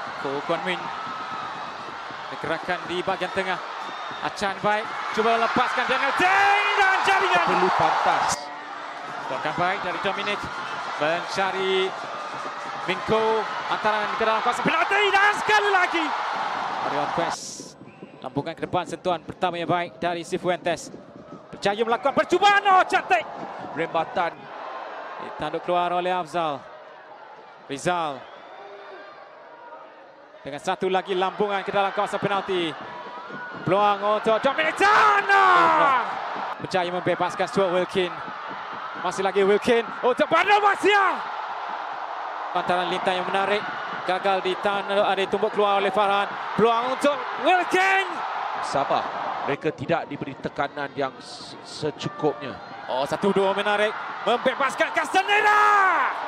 Ko Kuan Min. Gerakan di bahagian tengah. Achan baik. Cuba lepaskan Daniel Deng dan jaringan. Perlu pantas. Tokan baik dari Dominic. Mencari Minko. Antara ke dalam kawasan penalti dan sekali lagi. Orion Quest. Lambungkan ke depan sentuhan pertama yang baik dari Cifuentes. Berjaya melakukan percubaan. Oh, cantik. Rembatan. Ditanduk keluar oleh Afzal. Rizal. Dengan satu lagi lambungan ke dalam kawasan penalti. Peluang untuk Dominic Tana. Berjaya membebaskan Stuart Wilkin. Masih lagi Wilkin untuk Badal Masia. Pantaran lintang yang menarik. Gagal ditahan, ditumbuk keluar oleh Farhan. Peluang untuk Wilkin. Sabar. Mereka tidak diberi tekanan yang secukupnya. Oh, 1-2 menarik. Membebaskan Castaneda.